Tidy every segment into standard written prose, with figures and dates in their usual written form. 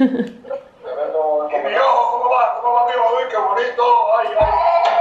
mi ojo, ¿cómo va? ¿Cómo va mi ojo? ¡Uy, qué bonito! ¡Ay, ay!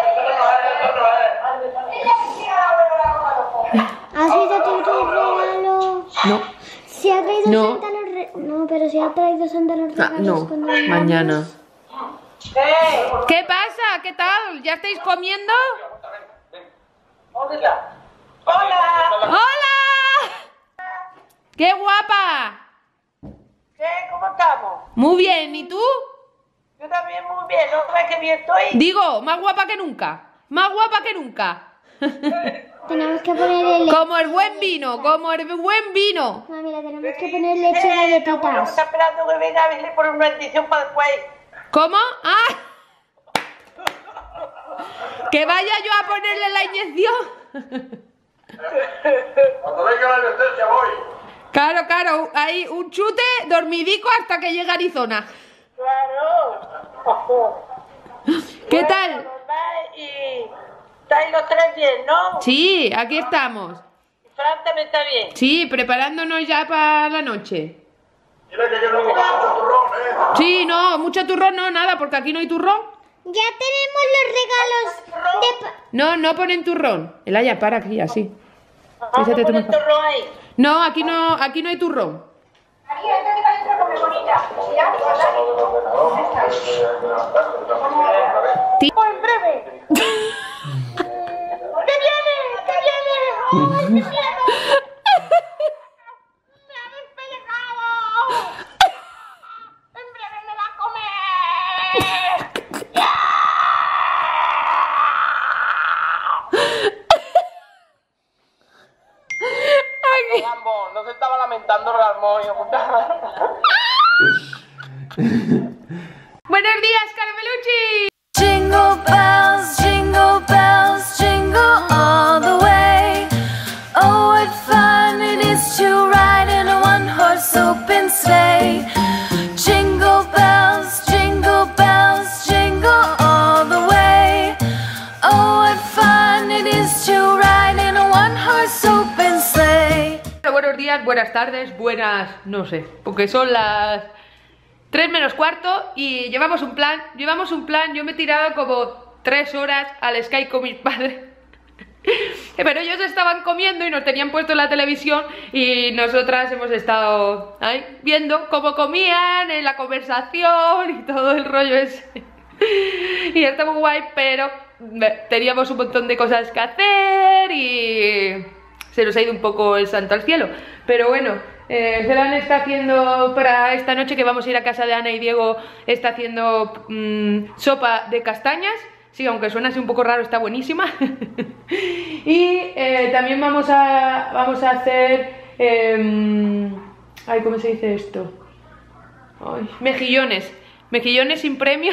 ¿Has visto tus regalos? No. ¿Si ha traído No. Santa los regalos? No, pero si ha traído Santa los regalos No, cuando vayamos. mañana. ¿Qué pasa? ¿Qué tal? ¿Ya estáis comiendo? ¿Dónde está? ¡Hola! ¡Hola! ¡Qué guapa! ¿Qué? ¿Cómo estamos? Muy bien, ¿y tú? Yo también muy bien, ¿no ves que bien estoy? Digo, más guapa que nunca. Más guapa que nunca. Tenemos que ponerle leche. Como el buen vino, como el buen vino. Mami, le tenemos que poner leche y Bueno, galletitas. está esperando que venga a verle por una bendición para después. ¿Cómo? ¡Ah! ¿Que vaya yo a ponerle la inyección? Cuando venga la anestesia voy. Claro, claro, hay un chute dormidico hasta que llegue a Arizona. Claro. ¿Qué Bueno, tal? normal, y estáis los tres bien, ¿no? Sí, aquí estamos. Fran también está bien. Sí, preparándonos ya para la noche. Dile que yo no como mucho turrón, ¿eh? Sí, no, mucho turrón no, nada, porque aquí no hay turrón. Ya tenemos los regalos de... No, no ponen turrón. Elaya, para aquí, así. Vamos a Fíjate tú poner mejor. torno ahí. No, aquí no hay turrón. Pues en breve. ¿Qué viene? ¿Qué viene? ¡Ay, qué miedo! ¡Me ha despellejado! ¡En breve me va a comer! Lambón, no se estaba lamentando el armonio. Buenos días, Carmelucci. Jingle bells, jingle all the way. Oh, what fun it is to ride in a one-horse open sleigh. Jingle bells, jingle all the way. Oh, what fun it is to ride in a one-horse open sleigh. Buenos días, buenas tardes, buenas... no sé, porque son las 3 menos cuarto y llevamos un plan, yo me he tirado como 3 horas al Sky con mis padres. Pero ellos estaban comiendo y nos tenían puesto en la televisión y nosotras hemos estado ahí viendo cómo comían, en la conversación y todo el rollo ese. Y está muy guay, pero teníamos un montón de cosas que hacer y se nos ha ido un poco el santo al cielo. Pero bueno, Celan está haciendo para esta noche, que vamos a ir a casa de Ana y Diego, está haciendo sopa de castañas. Sí, aunque suena así un poco raro, está buenísima. Y también vamos a hacer... ay, ¿cómo se dice esto? Ay, mejillones sin premio.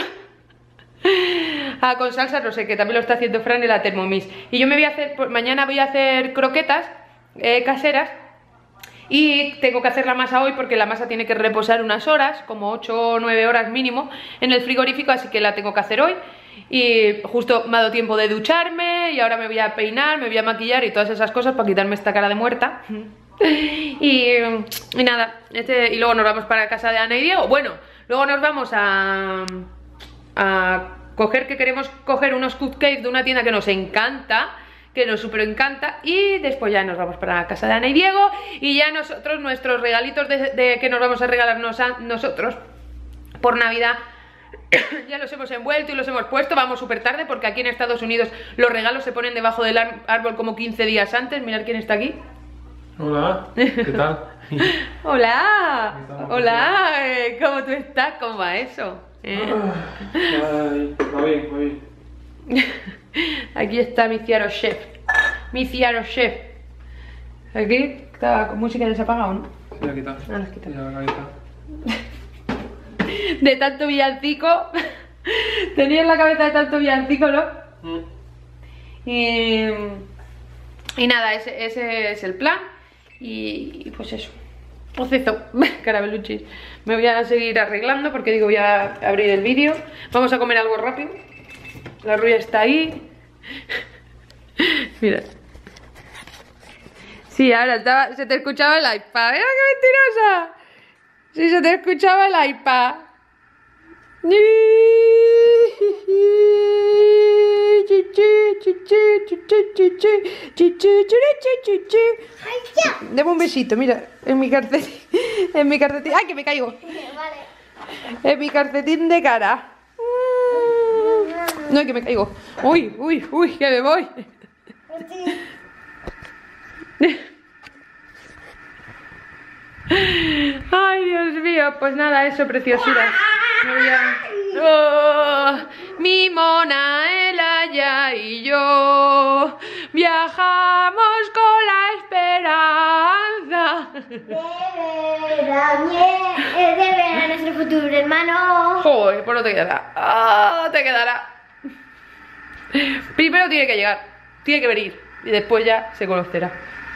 Con salsa no sé, que también lo está haciendo Fran en la Thermomix. Y yo me voy a hacer, mañana voy a hacer croquetas caseras. Y tengo que hacer la masa hoy porque la masa tiene que reposar unas horas, como 8 o 9 horas mínimo, en el frigorífico, así que la tengo que hacer hoy. Y justo me ha dado tiempo de ducharme y ahora me voy a peinar, me voy a maquillar y todas esas cosas para quitarme esta cara de muerta. Y nada, y luego nos vamos para casa de Ana y Diego. Bueno, luego nos vamos a coger, que queremos coger unos cupcakes de una tienda que nos encanta, que nos super encanta, y después ya nos vamos para casa de Ana y Diego y ya nosotros, nuestros regalitos de que nos vamos a regalarnos a nosotros por Navidad, ya los hemos envuelto y los hemos puesto. Vamos súper tarde porque aquí en Estados Unidos los regalos se ponen debajo del árbol como 15 días antes. Mirad quién está aquí. Hola, ¿qué tal? Hola, hola, ¿cómo tú estás? ¿Cómo va eso? Ay, va bien, va bien. Aquí está mi Ciaro Chef. Mi Ciaro Chef. Aquí está con música desapagada, ¿no? Sí, la he quitado. Ah, la has quitado. Ya la he quitado. De tanto villancico. Tenía en la cabeza de tanto villancico, ¿no? Y nada, ese es el plan. Y pues eso. Proceso, Carabeluchis. Me voy a seguir arreglando porque digo, voy a abrir el vídeo. Vamos a comer algo rápido. La rubia está ahí. Mira. Sí, ahora se te escuchaba el iPad. ¡Mira qué mentirosa! Si se te escuchaba el iPad. Dame un besito, mira, en mi calcetín. En mi calcetín. ¡Ay, que me caigo! En mi calcetín de cara. No, que me caigo. Uy, uy, uy, que me voy. Ay, Dios mío, pues nada, eso, preciosuras. Oh, mi mona, el Aya y yo viajamos con la esperanza de ver a nuestro futuro hermano. Joder, pues no te quedará. Ah, te quedará. Primero tiene que llegar, tiene que venir y después ya se conocerá.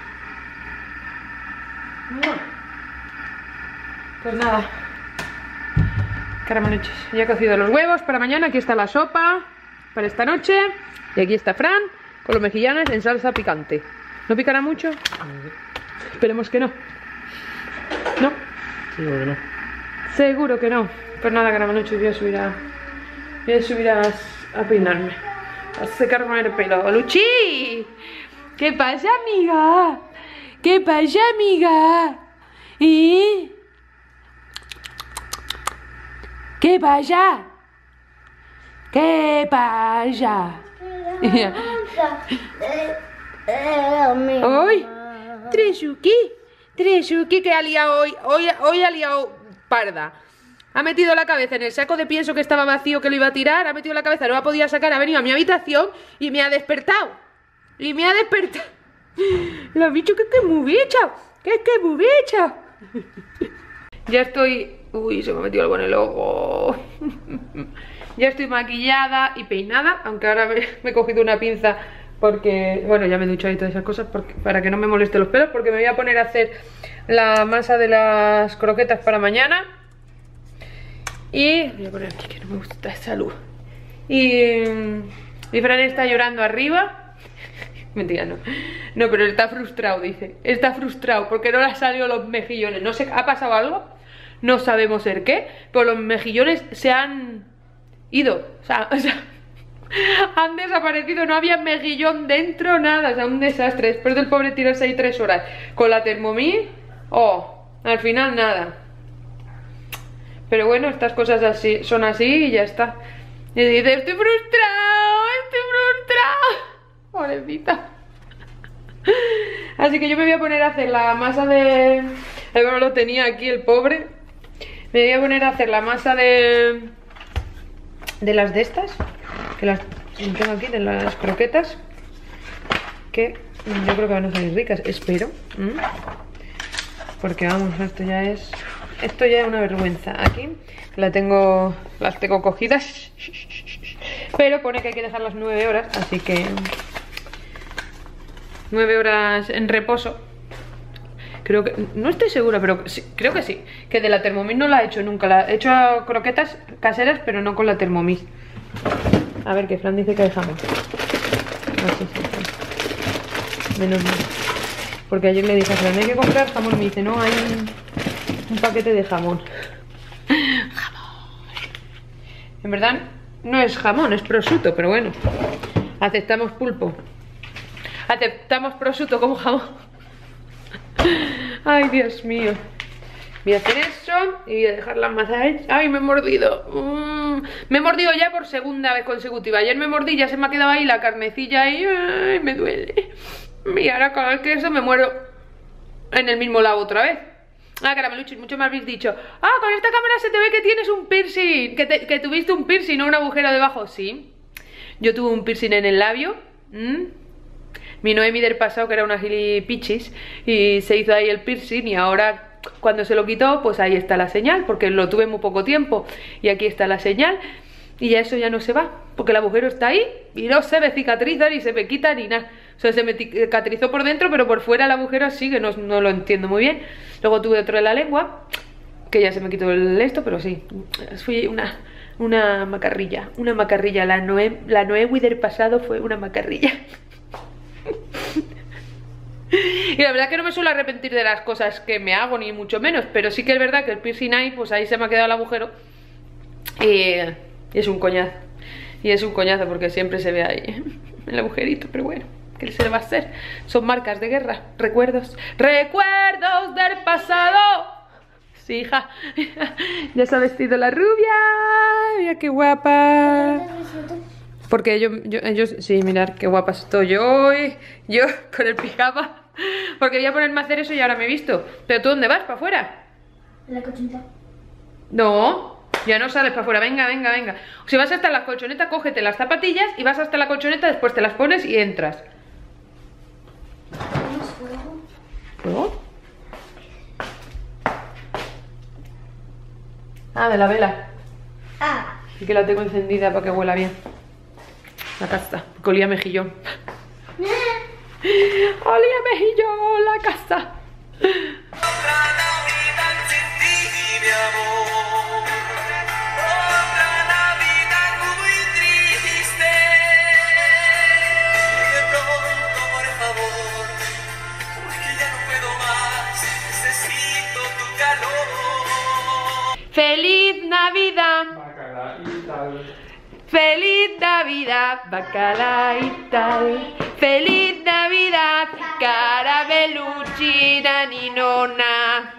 Pues nada, caramanoches, ya he cocido los huevos para mañana. Aquí está la sopa para esta noche. Y aquí está Fran con los mejillones en salsa picante. ¿No picará mucho? Esperemos que no. ¿No? Seguro que no. Seguro que no. Pues nada, caramanoches, voy a subir a peinarme, a secarme el pelo. ¡Luchi! ¿Qué pasa, amiga? ¿Qué pasa, amiga? ¿Y? ¿Qué pasa? ¿Qué pasa? ¡Hoy! Tresuki que ha liado hoy ha liado parda. Ha metido la cabeza en el saco de pienso que estaba vacío, que lo iba a tirar. Ha metido la cabeza, no la podía sacar. Ha venido a mi habitación y me ha despertado. Lo ha dicho que es muy bicha. Que es muy bicha. Ya estoy... Uy, se me ha metido algo en el ojo. Ya estoy maquillada y peinada. Aunque ahora me he cogido una pinza porque... Bueno, ya me he duchado y todas esas cosas para que no me moleste los pelos. Porque me voy a poner a hacer la masa de las croquetas para mañana. Y... Voy a poner aquí que no me gusta esa luz. Y Fran está llorando arriba. Mentira, no. No, pero está frustrado, dice. Está frustrado porque no le han salido los mejillones. No sé, ¿ha pasado algo? No sabemos el qué, pero los mejillones se han ido. O sea, han desaparecido. No había mejillón dentro, nada. O sea, un desastre. Después del pobre tirarse ahí 3 horas con la Thermomix. Oh, al final nada. Pero bueno, estas cosas así son así y ya está. Y dice, estoy frustrado. Pobrecita. Así que yo me voy a poner a hacer la masa de... Bueno, lo tenía aquí el pobre. Me voy a poner a hacer la masa de las de estas. Que las tengo aquí, de las croquetas. Que yo creo que van a salir ricas, espero. Porque vamos, esto ya es una vergüenza. Aquí las tengo cogidas. Pero pone que hay que dejarlas 9 horas, así que 9 horas en reposo. Creo que, no estoy segura, pero sí, creo que sí. Que de la Thermomix no la he hecho nunca. He hecho croquetas caseras, pero no con la Thermomix. A ver, que Fran dice que hay jamón. Así sí. Menos mal. Porque ayer le dije a Fran, hay que comprar jamón. Me dice, no, hay un paquete de jamón. En verdad no es jamón, es prosciutto, pero bueno. Aceptamos pulpo. Aceptamos prosciutto como jamón. Ay, Dios mío. Voy a hacer eso y voy a dejar las masas hechas. Ay, me he mordido. Me he mordido ya por segunda vez consecutiva. Ayer me mordí, ya se me ha quedado ahí la carnecilla ahí. Ay, me duele. Y ahora con el queso me muero en el mismo lado otra vez. Ah, carameluchis, mucho me habéis dicho. Ah, con esta cámara se te ve que tienes un piercing. Que tuviste un piercing, no un agujero debajo. Sí, yo tuve un piercing en el labio. Mi Noemi del pasado, que era una gilipichis, y se hizo ahí el piercing. Y ahora, cuando se lo quitó, pues ahí está la señal, porque lo tuve muy poco tiempo. Y aquí está la señal. Y ya eso ya no se va, porque el agujero está ahí y no se me cicatriza ni se me quita ni nada. O sea, se me cicatrizó por dentro, pero por fuera el agujero sigue, no lo entiendo muy bien. Luego tuve otro en la lengua, que ya se me quitó el esto, pero sí. Fui una macarrilla, La Noemi del pasado fue una macarrilla. Y la verdad que no me suelo arrepentir de las cosas que me hago, ni mucho menos. Pero sí que es verdad que el piercing ahí, pues ahí se me ha quedado el agujero. Y es un coñazo. Y es un coñazo porque siempre se ve ahí el agujerito, pero bueno, ¿qué se le va a hacer? Son marcas de guerra, recuerdos. ¡Recuerdos del pasado! Sí, hija. Ya se ha vestido la rubia. Mira qué guapa. Porque ellos, sí, mirad qué guapa estoy yo con el pijama. Porque voy a ponerme a hacer eso y ahora me he visto. ¿Pero tú dónde vas? ¿Para afuera? En la colchoneta. No, ya no sales para afuera. Venga, venga, venga. Si vas hasta la colchoneta, cógete las zapatillas y vas hasta la colchoneta, después te las pones y entras. ¿Tenemos fuego? ¿Fuego? Ah, de la vela. Ah. Sí que la tengo encendida para que huela bien. La casa, porque olía mejillón. Olía mejillón la casa. Otra Navidad sin ti, mi amor. Otra Navidad muy triste. De pronto, por favor, porque ya no puedo más. Necesito tu calor. ¡Feliz Navidad! Bacala y tal. ¡Feliz Navidad! Bacala y tal. ¡Feliz Navidad! Caramelucci, naninona.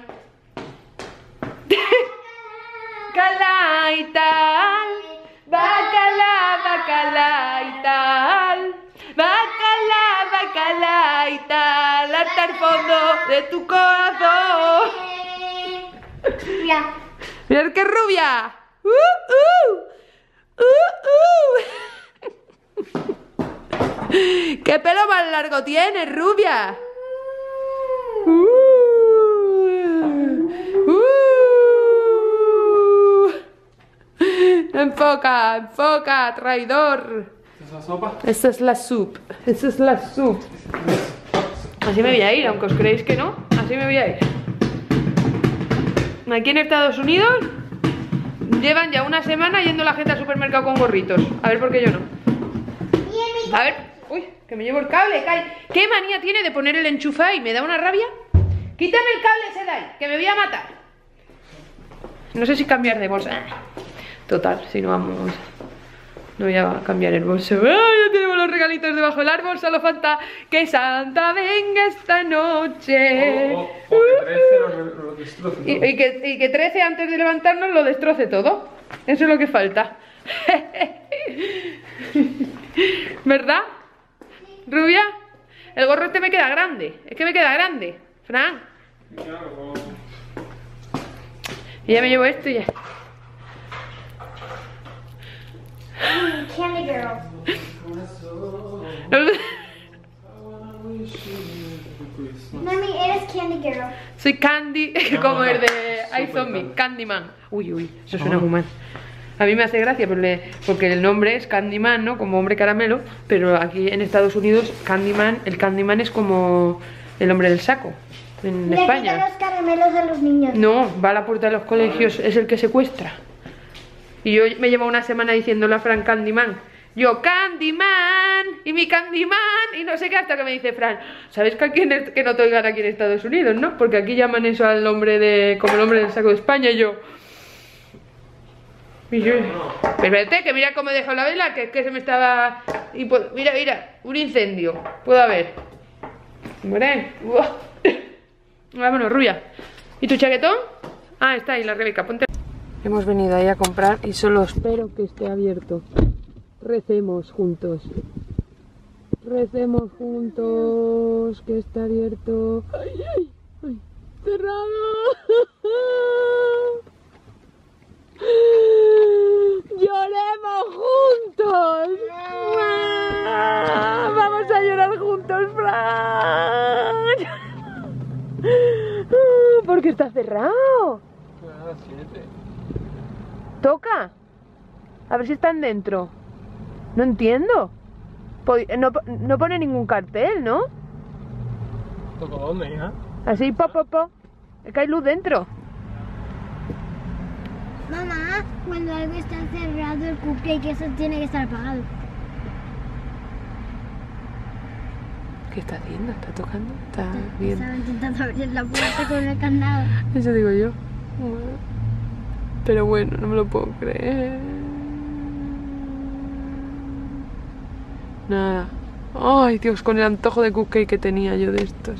Bacala y tal. Bacala, bacala y tal. Bacala, bacala y tal. Hasta el fondo de tu corazón. Ya. ¡Mirad qué rubia! ¡Qué pelo más largo tienes, rubia! Enfoca, enfoca, traidor. ¿Es la sopa? Esa es la soup, esa es la soup. Así me voy a ir, aunque os creéis que no, así me voy a ir. Aquí en Estados Unidos llevan ya una semana yendo la gente al supermercado con gorritos. A ver por qué yo no. A ver, uy, que me llevo el cable. ¿Qué manía tiene de poner el enchufe ahí? Me da una rabia. Quítame el cable ese de ahí, que me voy a matar. No sé si cambiar de bolsa. Total, si no vamos. No voy a cambiar el bolso. ¡Ah, ya tenemos los regalitos debajo del árbol! Solo falta que Santa venga esta noche. O que 13 lo destroce todo. Y que 13 antes de levantarnos lo destroce todo. Eso es lo que falta. ¿Verdad? ¿Rubia? El gorro este me queda grande. Es que me queda grande, Fran. Y ya me llevo esto y ya. Candy Girl. Mami, eres Candy Girl. Soy Candy, como el de iZombie, Candyman. Uy, uy, eso suena muy mal. A mí me hace gracia porque el nombre es Candyman, ¿no? Como hombre caramelo. Pero aquí en Estados Unidos, Candyman, el Candyman es como el hombre del saco. En Le España. quita los caramelos a los niños. No, va a la puerta de los colegios, es el que secuestra. Y yo me llevo una semana diciéndole a Fran Candyman. Yo, Candyman, y mi Candyman, y no sé qué, hasta que me dice Fran, ¿sabes que aquí que no te oigan aquí en Estados Unidos, no? Porque aquí llaman eso al hombre de, como el hombre del saco de España, y yo... Pero espérate, que mira cómo he dejado la vela, que es que se me estaba... Y mira, mira, un incendio, puedo haber. Hombre, vámonos, rubia. ¿Y tu chaquetón? Ah, está ahí la Rebeca, ponte. Hemos venido ahí a comprar y solo espero que esté abierto. Recemos juntos. Recemos juntos que está abierto. ¡Ay, ay! ¡Ay! ¡Cerrado! ¡Lloremos juntos! ¡Vamos a llorar juntos, Fran! ¿Por qué está cerrado? Toca. A ver si están dentro. No entiendo. No pone ningún cartel, ¿no? ¿Toco dónde, hija? Así, po. Es que hay luz dentro. Mamá, cuando algo está cerrado, el cupcake eso tiene que estar apagado. ¿Qué está haciendo? ¿Está tocando? ¿Está bien? Estaba intentando abrir la puerta con el candado. Eso digo yo. Pero bueno, no me lo puedo creer. Nada. Ay, Dios, con el antojo de cupcake que tenía yo de estos.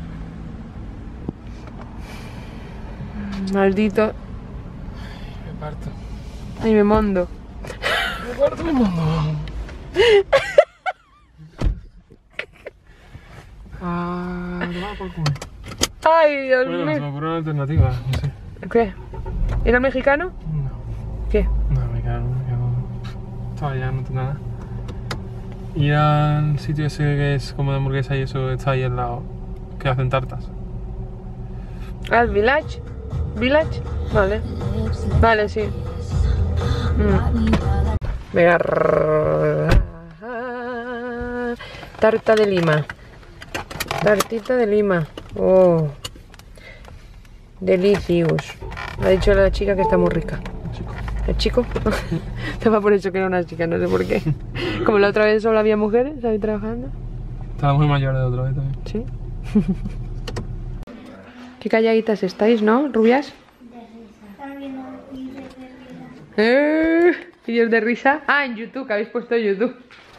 Maldito. Me parto. Ay, me mondo. Me parto, me mundo. Por culo. Ay, Dios Bueno, se mío. me ocurre una alternativa, no sé. ¿Qué? ¿Era mexicano? No, ¿Qué? no, me quedo. Todavía no tengo nada. Ir al sitio ese que es como de hamburguesa y eso está ahí al lado, que hacen tartas. ¿Al Village? ¿Village? Vale. Vale, sí. Venga. Tarta de lima. Tartita de lima. Oh. Delicious. Me ha dicho la chica que está muy rica. Chico. ¿El chico? Estaba por eso que era una chica, no sé por qué. Como la otra vez solo había mujeres ahí trabajando. Estaba muy mayor de otra vez también. Sí. Qué calladitas estáis, ¿no, rubias? ¿Vídeos de risa? Ah, en YouTube, que habéis puesto en YouTube.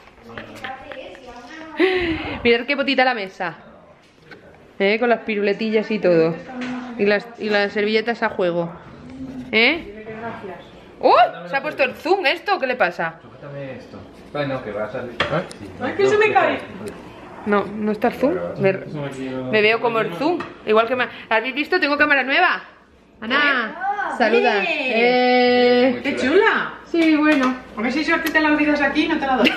Mirad qué bonita la mesa. Con las piruletillas y todo. Y las servilletas a juego. ¡Uy! Se ha puesto el zoom esto, ¿qué le pasa? Sujétame esto. Bueno, que va a salir. ¡Ay, que se me cae! No, no está el zoom. Me veo como el zoom. Igual que ¿habéis visto? Tengo cámara nueva. Ana, saluda. ¡Qué chula! Sí, bueno. A ver si suerte te la olvidas aquí y no te la doy.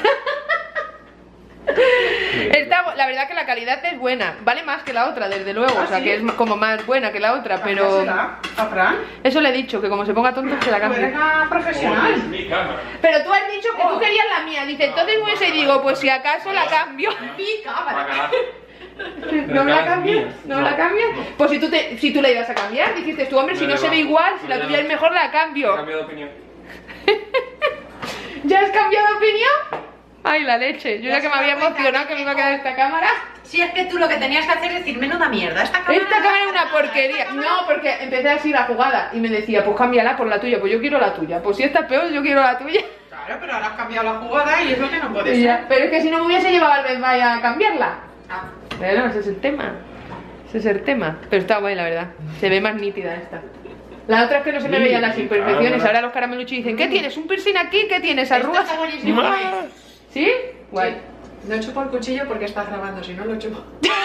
La verdad que la calidad es buena. Vale más que la otra, desde luego. ¿Ah, o sea, sí? que es como más buena que la otra, pero... ¿Qué será? ¿A Fran? Eso le he dicho, que como se ponga tonto se la Tú cambie. eres una profesional. Pero tú has dicho que tú querías la mía. Dice, entonces hubiese digo, pues si acaso la cambio. Mi cámara. ¿No me la cambias? ¿No me la cambias? Pues si tú la ibas a cambiar, dijiste tú, hombre, si no se ve igual, si la tuya es mejor, la cambio. Cambio de opinión. ¿Ya has cambiado de opinión? Ay, la leche. Yo ya que me había emocionado que me iba a quedar esta cámara. Si es que tú lo que tenías que hacer es decir, menuda mierda. Esta cámara Es una porquería. No, porque empecé así la jugada y me decía, pues cámbiala por la tuya. Pues yo quiero la tuya. Pues si esta es peor, yo quiero la tuya. Claro, pero ahora has cambiado la jugada y es lo que no puede Y ser. ya. Pero es que si no me hubiese llevado al Best Buy a cambiarla. Ah. Pero ese es el tema. Ese es el tema. Pero está guay, la verdad. Se ve más nítida esta. La otra es que no se me veían las imperfecciones. Ahora los carameluchos dicen, ¿qué tienes? ¿Un piercing aquí? ¿Qué tienes? ¿Arrugas? Está buenísimo. ¿Sí? Guay. No chupo el cuchillo porque está grabando, si no lo chupo.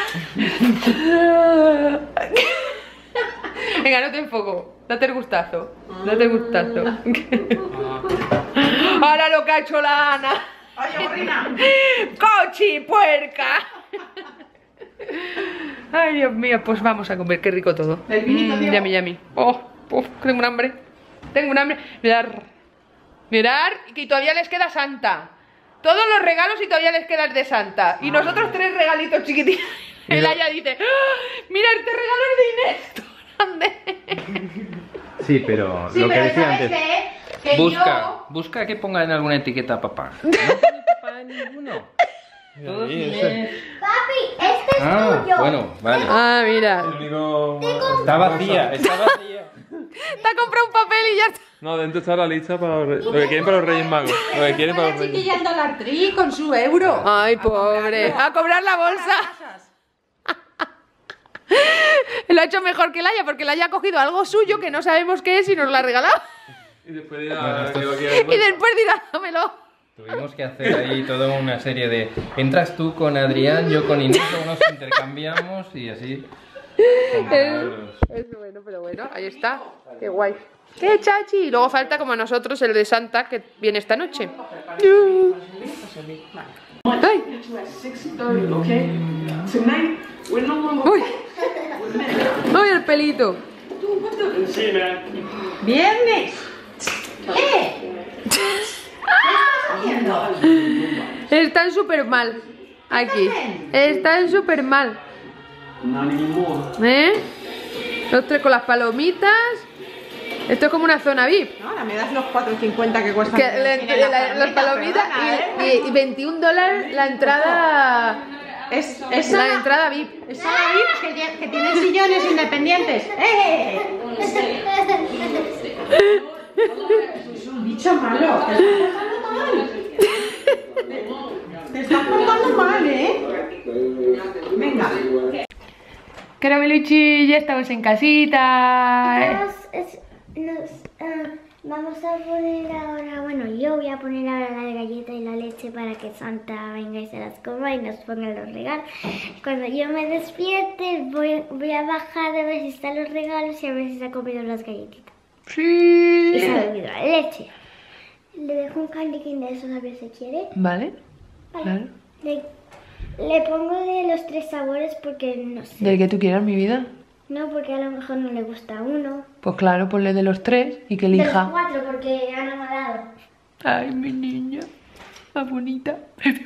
Venga, no te enfoco. Date el gustazo. Date el gustazo. Ahora lo que ha hecho la Ana. Oye, burrina. ¡Cochi, puerca! Ay, Dios mío, pues vamos a comer, qué rico todo. El vinito, Diego. Yummy, yummy. Oh, tengo un hambre. Tengo un hambre. Mirad, que todavía les queda Santa. Todos los regalos y todavía les queda el de Santa. Y nosotros 3 regalitos chiquititos. El Aya dice, ¡ah! Mira, este regalo es de Inés. Grande. Sí, pero Sí, lo que pero decía ¿sabes antes. qué? Que Busca que ponga en alguna etiqueta papá. No pone papá en ninguno. Todos Inés. Papi, este es Ah, tuyo. bueno, vale. Ah, mira. El único... Está vacía, está vacía. Te ha comprado un papel y ya está. No, dentro está la lista para lo que quieren para los Reyes Magos. Lo que quieren para los Reyes. Chiquilla al Dollar Tree con su euro. Ay, pobre. A cobrar la bolsa. Lo ha hecho mejor que Laia, porque Laia ha cogido algo suyo que no sabemos qué es y nos lo ha regalado. Y después Bueno, esto que lo es- quieren. Y después dirá, dámelo. Tuvimos que hacer ahí toda una serie de... Entras tú con Adrián, yo con Inés, luego nos intercambiamos y así. Es bueno, pero bueno, ahí está. Qué guay. ¡Qué chachi! Y luego falta como a nosotros el de Santa que viene esta noche. ¡Ay! ¡Uy! ¡Uy, el pelito! ¡Viernes! Están súper mal. Aquí. Están súper mal. Los 3 con las palomitas. Esto es como una zona VIP. Ahora me das los 4,50 que cuestan. Que las palomitas perdona, y $21 la entrada Es La entrada VIP. esa que tiene sillones independientes. Es un bicho malo. Te estás portando mal, Venga. Carameluchi, ya estamos en casita. Vamos a poner ahora, bueno, yo voy a poner ahora la galleta y la leche para que Santa venga y se las coma y nos ponga los regalos. Cuando yo me despierte voy a bajar a ver si están los regalos y a ver si se ha comido las galletitas. Sí. Y se ha bebido la leche. Le dejo un candy cane de esos a ver si quiere. Vale. Vale. Claro. Le pongo de los 3 sabores porque no sé. Del que tú quieras, mi vida. No, porque a lo mejor no le gusta uno. Pues claro, ponle de los 3 y que De los elija. 4 porque Ana me ha dado. Ay, mi niña. Más bonita.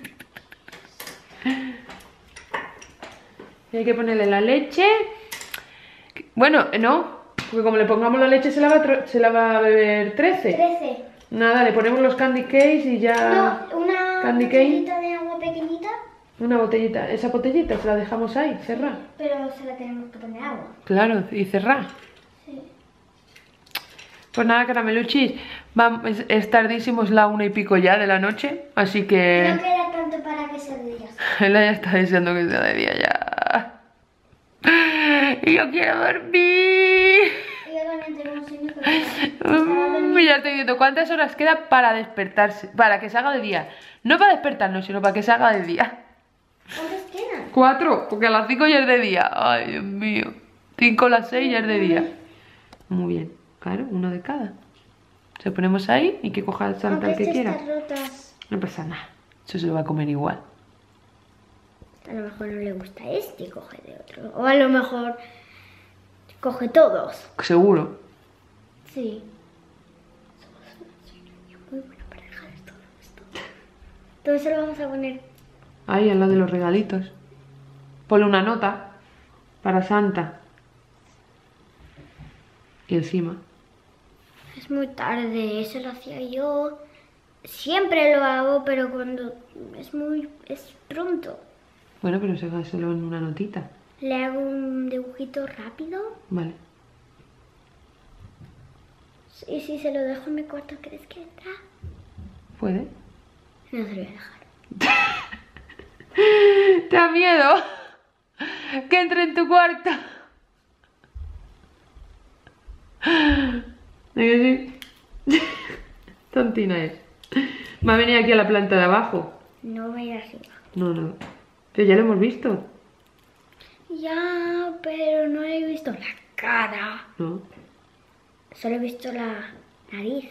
Y hay que ponerle la leche. Bueno, no. Porque como le pongamos la leche se la va a beber 13. 13. Nada, le ponemos los candy cakes y ya... No, una Candy cane. botellita de agua pequeñita, Una botellita. Esa botellita se la dejamos ahí, cerrar. pero se la tenemos que poner agua. Claro, y cerrar. Sí. Pues nada, carameluchis. Es tardísimo, es la 1 y pico ya de la noche. Así que... No queda tanto para que se diga. Ella ya está deseando que sea de día ya. Y yo quiero dormir. Y yo también tengo un sueño Y ya estoy viendo cuántas horas queda para despertarse. Para que se haga de día. No para despertarnos, sino para que se haga de día. ¿Cuántos quedan? 4, porque a las 5 ya es de día. Ay, Dios mío. 5 a las 6 ya es de día. Muy bien. Claro, uno de cada. Se ponemos ahí y que coja el Santa el que quiera. Están rotas. No pasa nada. Eso se lo va a comer igual. A lo mejor no le gusta este y coge de otro. O a lo mejor coge todos. Seguro. Sí. Somos muy buena para dejarles todo esto. Entonces se lo vamos a poner. Ahí, al lado de los regalitos. Ponle una nota para Santa. Y encima. Es muy tarde, eso lo hacía yo. Siempre lo hago, pero cuando es pronto. Bueno, pero solo en una notita. Le hago un dibujito rápido. Vale. Y si se lo dejo en mi cuarto, ¿crees que entra? ¿Puede? No se lo voy a dejar. ¿Te da miedo? Que entre en tu cuarto. ¿De que sí? Tontina es. Va a venir aquí a la planta de abajo. No voy a ir arriba. No. Pero ya lo hemos visto. Ya, pero no le he visto la cara. No. Solo he visto la nariz.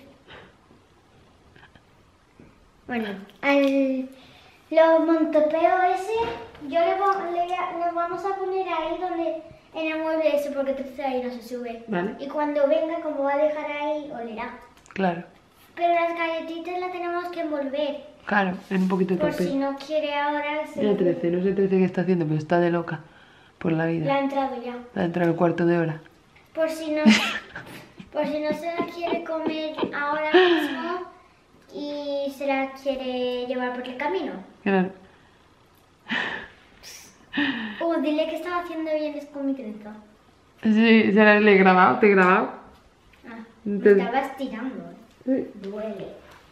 Bueno, lo montopeo ese, lo vamos a poner ahí donde, en el mueble ese, porque entonces ahí no se sube. Vale. Y cuando venga, como va a dejar ahí, olerá. Claro. Pero las galletitas las tenemos que envolver. Claro, en un poquito de Por papel. si no quiere ahora... Ya 13, no sé 13 qué está haciendo, pero está de loca por la vida. La ha entrado ya. Va a entrar el cuarto de hora. Por si no se la quiere comer ahora mismo y se la quiere llevar por el camino. Claro. Dile que estaba haciendo bien con mi trenza. Sí, se la he grabado, te he grabado. Ah, Entonces- me estaba estirando. Sí. Duele.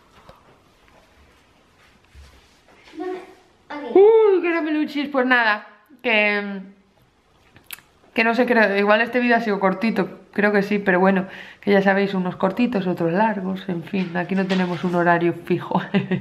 ¿Dónde? Aquí. Uy, carameluchis, pues nada, que no sé, creo, igual este vídeo ha sido cortito, creo que sí, pero bueno, que ya sabéis, unos cortitos, otros largos, en fin, aquí no tenemos un horario fijo.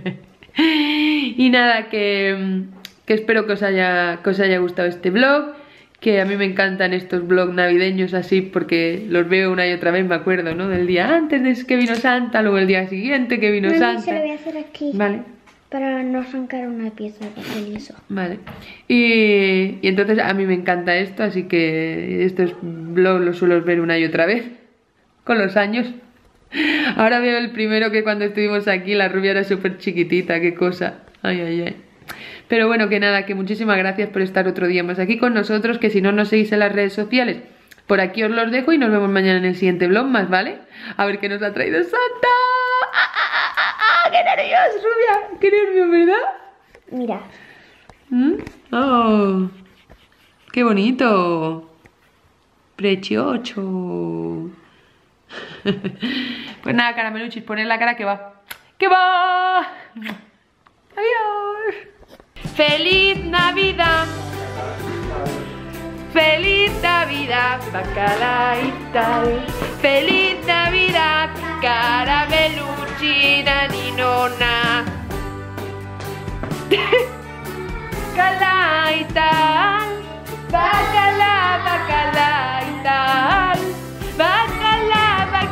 Y nada, que espero que os haya gustado este vlog, que a mí me encantan estos vlogs navideños así, porque los veo una y otra vez, me acuerdo, ¿no? Del día antes de que vino Santa, luego el día siguiente que vino Mami, Santa. se lo voy a hacer aquí. Vale. Para no arrancar una pieza de papel y eso. Vale, y entonces a mí me encanta esto, así que estos vlogs los suelo ver una y otra vez, con los años. Ahora veo el primero que cuando estuvimos aquí la rubia era súper chiquitita, qué cosa, ay, ay, ay. Pero bueno, que nada, que muchísimas gracias por estar otro día más aquí con nosotros, que si no nos seguís en las redes sociales, por aquí os los dejo y nos vemos mañana en el siguiente vlog más, ¿vale? A ver qué nos ha traído Santa. ¡Qué nervios, rubia! ¡Qué nervios, ¿verdad? Mira. Oh, qué bonito. Precioso. Pues nada, carameluchis, poned la cara que va. ¡Que va! Adiós. ¡Feliz Navidad! ¡Feliz Navidad! Bacala y tal. ¡Feliz Navidad!